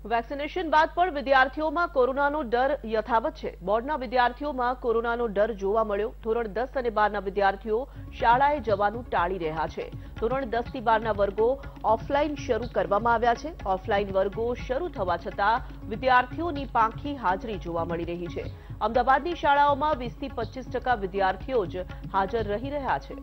Vaccination બાદ પણ વિદ્યાર્થીઓમાં કોરોનાનો ડર યથાવત છે। બોર્ડના વિદ્યાર્થીઓમાં કોરોનાનો ડર જોવા મળ્યો। ધોરણ 10 અને 12ના વિદ્યાર્થીઓ શાળાએ જવાનું ટાળી રહ્યા છે। ધોરણ 10 થી 12ના વર્ગો ઓફલાઈન શરૂ કરવામાં આવ્યા છે। ઓફલાઈન વર્ગો શરૂ થવા છતાં વિદ્યાર્થીઓની પાંખી હાજરી જોવા મળી રહી છે। અમદાવાદની શાળાઓમાં 20 થી 25% વિદ્યાર્થીઓ જ હાજર રહી રહ્યા છે।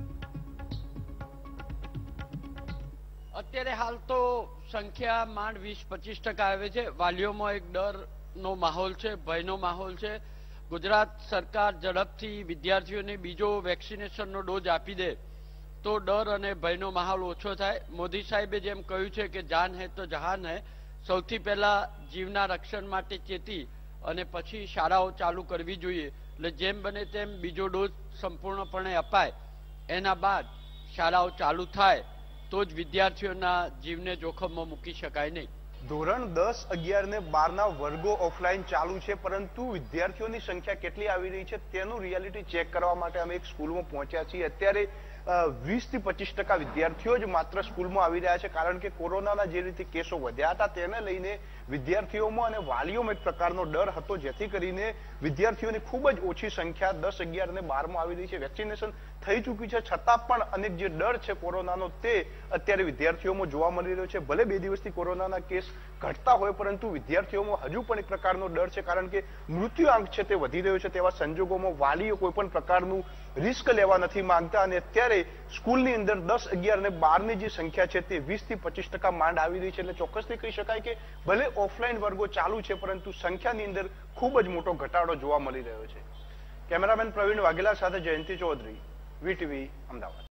અત્યારે હાલ તો સંખ્યા માંડ 20-25% આવે છે। વાલીઓમાં એક ડરનો માહોલ છે, ભયનો માહોલ છે। ગુજરાત સરકાર ઝડપથી વિદ્યાર્થીઓને બીજો વેક્સિનેશનનો ડોઝ આપી દે તો ડર અને ભયનો માહોલ ઓછો થાય। મોદી સાહેબે જેમ કહ્યું છે કે જાન હૈ તો જહાન હૈ, સૌથી પહેલા જીવના રક્ષણ માટે ચેતી અને પછી શાળાઓ ચાલુ કરવી જોઈએ। એટલે જેમ બને તેમ બીજો ડોઝ સંપૂર્ણપણે અપાય, એના બાદ શાળાઓ ચાલુ થાય તો જ વિદ્યાર્થીઓના જીવને જોખમમાં મૂકી શકાય નહીં। ધોરણ 10, 11 ને 12ના વર્ગો ઓફલાઈન ચાલુ છે, પરંતુ વિદ્યાર્થીઓની સંખ્યા કેટલી આવી રહી છે તેનું રિયાલિટી ચેક કરવા માટે અમે એક સ્કૂલમાં પહોંચ્યા છીએ। અત્યારે 20 થી 25% વિદ્યાર્થીઓ જ માત્ર સ્કૂલમાં આવી રહ્યા છે, કારણ કે કોરોનાના જે રીતે કેસો વધ્યા હતા તેને લઈને વિદ્યાર્થીઓમાં અને વાલીઓમાં એક પ્રકારનો ડર હતો, જેથી કરીને વિદ્યાર્થીઓની ખૂબ જ ઓછી સંખ્યા 10, 11 અને 12માં આવી રહી છે। વેક્સિનેશન થઈ ચૂક્યું છે છતાં પણ અનેક જે ડર છે કોરોનાનો તે અત્યારે વિદ્યાર્થીઓમાં જોવા મળી રહ્યો છે। ભલે 2 દિવસથી કોરોનાના કેસ ઘટતા હોય, પરંતુ વિદ્યાર્થીઓમાં હજુ પણ એક પ્રકારનો ડર છે, કારણ કે મૃત્યુઆંક છે તે વધી રહ્યો છે। તેવા સંજોગોમાં વાલીઓ કોઈ પણ પ્રકારનું રિસ્ક લેવા નથી માંગતા અને અત્યારે સ્કૂલની અંદર 10, 11 અને 12ની જે સંખ્યા છે તે 20 થી 25% માંડ આવી રહી છે। એટલે ચોક્કસથી કહી શકાય કે ભલે ઓફલાઈન વર્ગો ચાલુ છે, પરંતુ સંખ્યાની અંદર ખૂબ જ મોટો ઘટાડો જોવા મળી રહ્યો છે। કેમેરામેન પ્રવીણ વાઘેલા સાથે જયંતિ ચૌધરી, વીટીવી, અમદાવાદ।